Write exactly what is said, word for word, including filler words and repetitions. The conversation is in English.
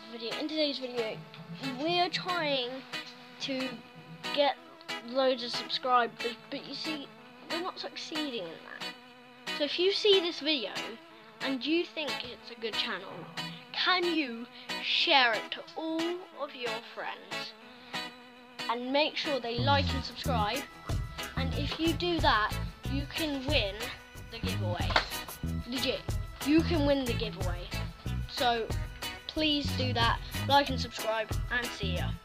video. In today's video, we are trying to get loads of subscribers, but you see, we're not succeeding in that. So if you see this video and you think it's a good channel, can you share it to all of your friends and make sure they like and subscribe? And if you do that, you can win the giveaway. Legit, you can win the giveaway. So please do that, like and subscribe, and see ya.